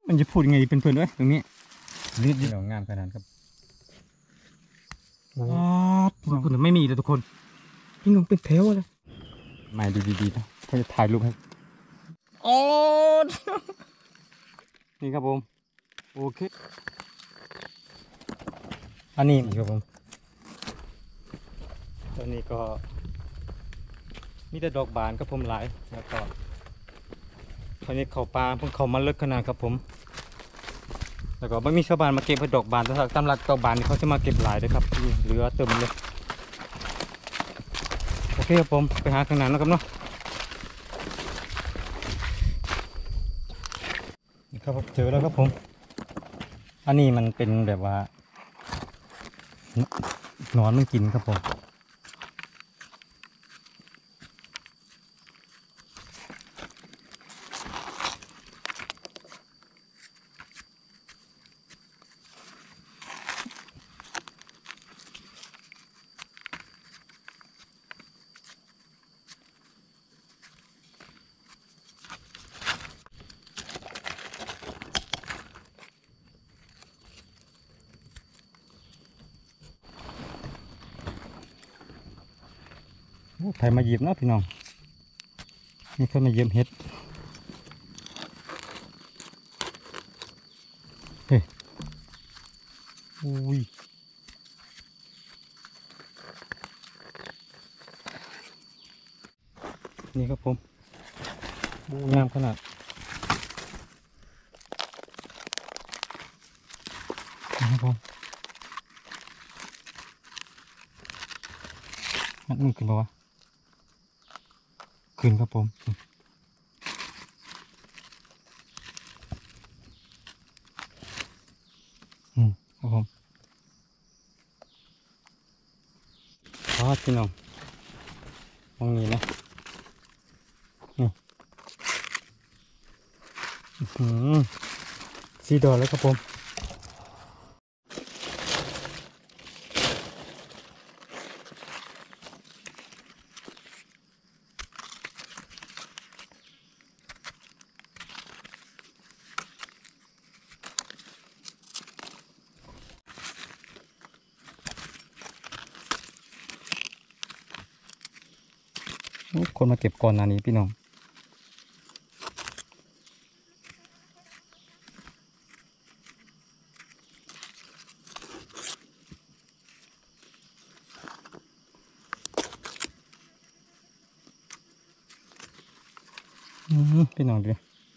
มันจะพูดยังไงเป็นเพื่อนด้วยตรงนี้นี่เดี๋ยวงามขนาดครับอ๋อคุณไม่มีเลยทุกคนพี่น้องเป็นแถวเลยไม่ดีๆนะเขาจะถ่ายรูปให้โอ้นี่ครับผมโอเคอันนี้ครับผมตอนนี้ก็มีแต่ดอกบานครับผมหลายแล้วก็ตอนนี้เขาปลาเพิ่งเขามาเลิกขนาดครับผมแล้วก็ไม่มีชาวบ้านมาเก็บดอกบานแต่ถ้าตามหลักดอกบานนี่เขาจะมาเก็บหลายเลยครับเหลือเติมเลยโอเคครับผมไปหาข้างหน้านะครับเนาะนี่ครับเจอแล้วครับผมอันนี้มันเป็นแบบว่าหนอนมันกินครับผมไถมาหยิบเนาะพี่น้องนี่เขามาเยี่ยมเห็ดเฮ้ยอุ้ยนี่ครับผมบูงามขนาดนี่ครับผมมันขึ้นปะวะขึ้นครับผมครับผมพี่น้องมองนี้นะนี่สีดอกแล้วครับผมคนมาเก็บก่อนหน้านี้พี่น้องพี่น้องดู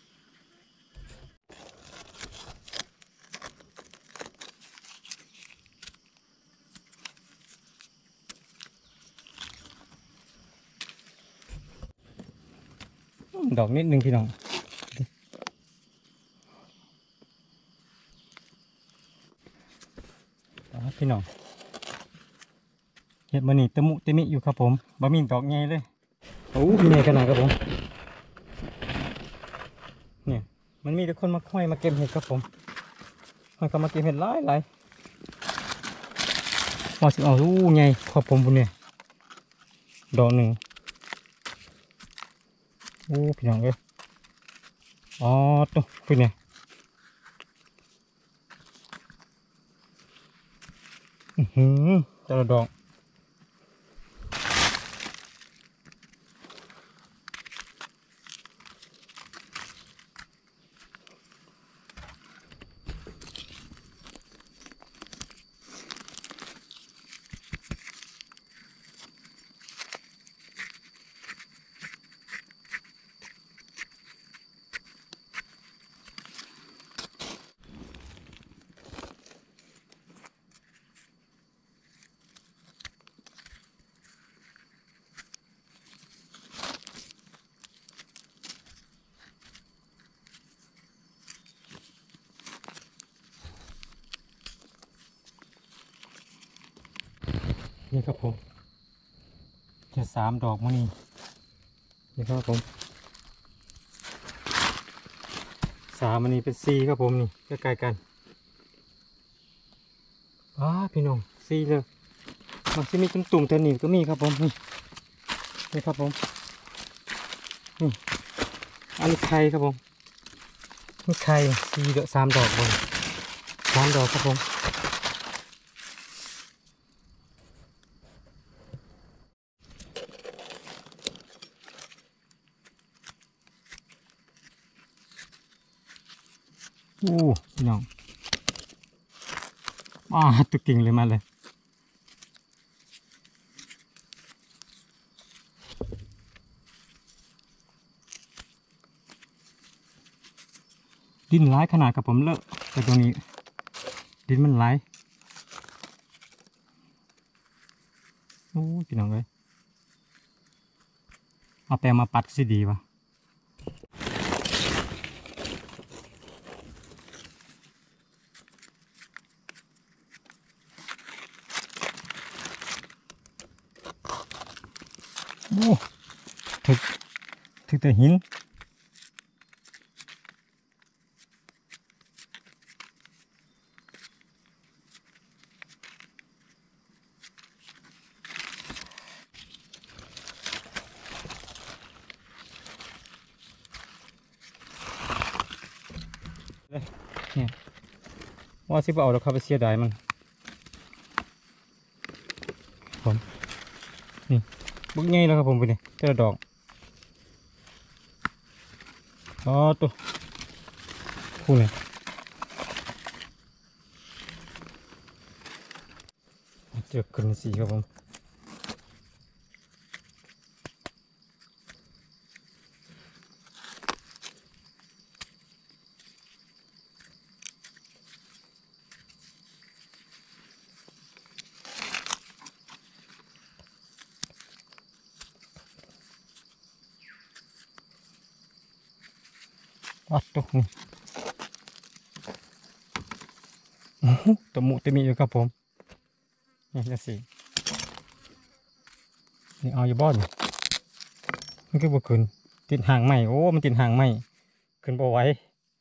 ดอกนิดนึงพี่น้องพี่น้องเห็ดมันนี่ตะมุตะมิอยู่ครับผมบะหมี่ดอกใหญ่เลยโอ้พี่ใหญ่ขนาดครับผมเนี่ยมันมีแต่คนมาค่อยมาเก็บเห็ดครับผมมันก็มาเก็บเห็ดหลายมาสิเอาอู้ใหญ่ขอบผมบุญเนี่ยดอกหนึ่งโอ้พี่น้องเอ้ยอ๋อตุ๊พี่เนี่ยแต่ละดอกนี่ครับผมจะ3 ดอกมั้งนี่ครับผม3อันนี้เป็น4ครับผมนี่ใกล้ๆกันพี่น้อง4เลยมันจะมีตุ่มๆแต่นี่ก็มีครับผมนี่ครับผมนี่อันนี้ไข่ครับผมมีไข่3 ดอกบน3 ดอกครับผมโอ้พี่น้องตัวกิ่งเลยมาเลยดินร้ายขนาดกับผมเลอะแต่ตรงนี้ดินมันร้ายโอ้พี่น้องเลยเอาแปรงมาปัดสิดีวะโอ้ถึกแต่หินเนี่ยว่าสิบเอาแล้วเข้าไปเสียดายมันผมนี่บุกง่ายแล้วครับผมไปเนี่ยแต่ละดอกตัวคู่เนี่ยเจอขึ้นสีครับผมตัวนี้ตัวหมูตัวมีอยู่ครับผมนี่จะสีนี่เอาอยู่บ้านมันก็บ่ขึ้นติดห่างใหม่โอ้มันติดห่างใหม่ขึ้นบ่ไหว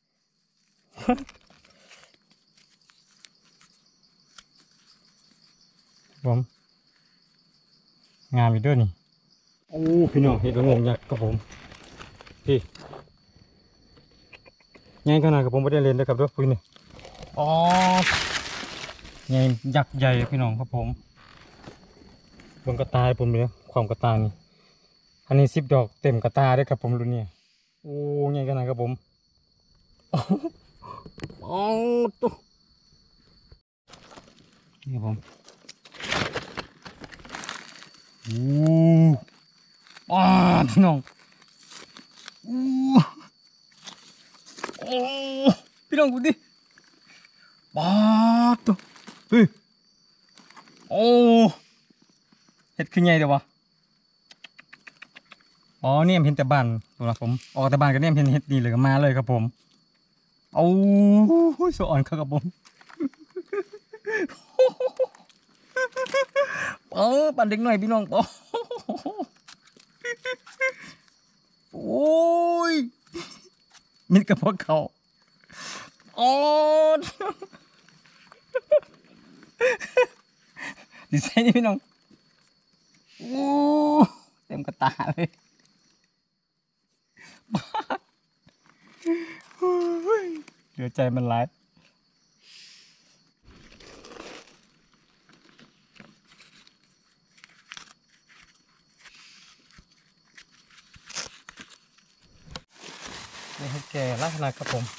ผมงามอยู่ด้วยนี่โอ้พี่น้องเห็ดระงงยักษ์ครับผมพี่ง่ายขนาดกับผมไม่ได้เล่นเลยครับด้วยพี่นี่อ๋อใหญ่ยักษ์ใหญ่พี่น้องครับผมบนกระตายผมเลยความกระตายนี่อันนี้10 ดอกเต็มกระตาได้ครับผมรุ่นนี้โอ้ใหญ่ขนาดครับผมอ๋อตุ๊นี่ผมโอ้พี่น้องโอ้พี่น้องดูดิบ้าตัวเฮ้ยโอ้เห็ดขึ้นใหญ่เดี๋ยววะอ๋อเนี่ยเห็นแต่บ้านตัวละผมออกแต่บ้านก็เนี่ยเห็นเห็ดนี่เลยก็มาเลยครับผมโอ้สอ่อนครับผมปั่นเด็กหน่อยพี่น้องโอ้ยมิดกับพวกเขาอ๋อดีไซน์นี่พี่น้องโอ้เต็มกระตาเลยเหลือใจมันร้ายนี่ให้แก่ลักษณะครับผม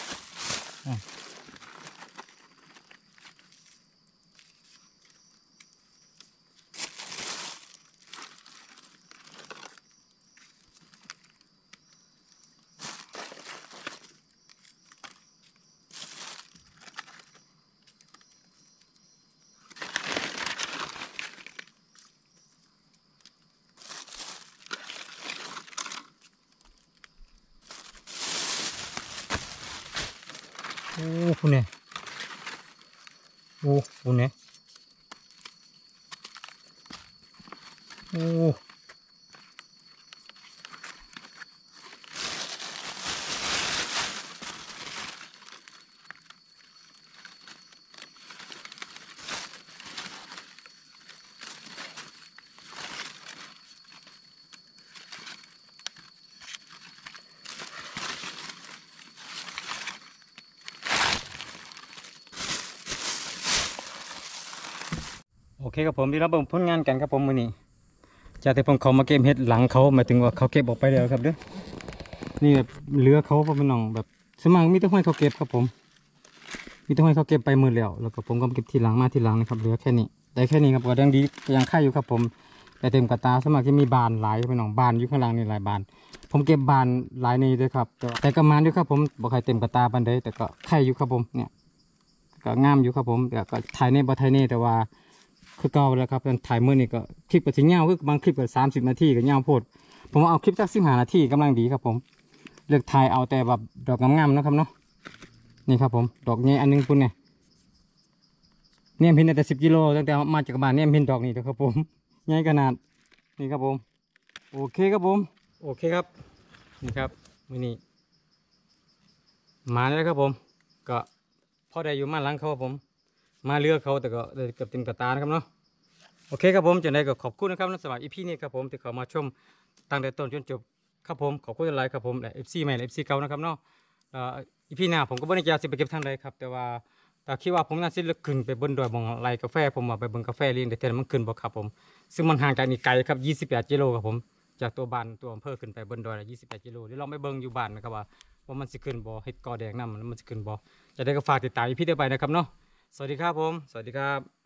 โอ้คุณเนี่ยโอ้คุณเนี่ยโอ้เคครับผมที่เราเบิ่งผลงานกันครับผมมื้อนี้จากที่ผมเขามาเก็บเห็ดหลังเขาหมายถึงว่าเขาเก็บออกไปแล้วครับเด้อนี่แบบเรือเขาพ่อพี่น้องแบบสมังมีแต่ห้อยเขาเก็บครับผมมีแต่ห้อยเขาเก็บไปหมดแล้วก็ผมก็เก็บทีหลังมาทีหลังนะครับเหลือแค่นี้ได้แค่นี้ครับก็ยังดียังค่าอยู่ครับผมแต่เต็มกระตาสมัครที่มีบานหลายพี่น้องบานอยู่ข้างล่างนี่หลายบานผมเก็บบานหลายนี่ด้วยครับแต่ก็มันอยู่ครับผมบอกใครเต็มกระตาบานใดแต่ก็ไข่อยู่ครับผมเนี่ยก็งามอยู่ครับผมแต่ก็ถ่ายในบ่ถ่ายในแต่ว่าคือเก่าแล้วครับถ่ายเมื่อนี่ก็คลิปก็ถึงเงาคือบางคลิปก็30 นาทีก็เงาโพดผมเอาคลิปสัก15 นาทีกำลังดีครับผมเลือกถ่ายเอาแต่แบบดอกงามๆนะครับเนาะนี่ครับผมดอกนี้อันนึงคุณเนี่ยพินแต่10 กิโลตั้งแต่มาจากบ้านเนี่ยพินดอกนี่นะครับผมใหญ่ขนาดนี่ครับผมโอเคครับผมโอเคครับนี่ครับมื้อนี้มาแล้วครับผมก็พอได้อยู่มาหลังเขาครับผมมาเลือกเขาแต่ก็ได้เกือบเต็มกระตานะครับเนาะโอเคครับผมจนได้ก็ขอบคุณนะครับสำหรับอีพีนี้ครับผมที่เขามาชมตั้งแต่ต้นจนจบครับผมขอบคุณหลายครับผมและ FC ใหม่และ FC เก่านะครับเนาะอีพีหน้าผมก็ไม่ได้จะไปเก็บทางใดครับแต่ว่าแต่คิดว่าผมน่าจะเลือกขึ้นไปบนดอยมองไรกาแฟผมว่าไปเบิ่งกาแฟเลี้ยงแต่เท่ามันขึ้นบ่ครับผมซึ่งมันห่างจากนี่ไกลครับ28 กิโลครับผมจากตัวบ้านตัวอำเภอขึ้นไปบนดอยละ28 กิโลเดี๋ยวลองไปเบิ่งอยู่บ้านนะครับว่ามันสิขึ้นบ่เฮ็ดกอแดงน้ำมันสิขึ้นบ่จะได้ก็ฝากติดตามอีพีต่อไปนะครับเนาะสวัสดีครับผมสวัสดีครับ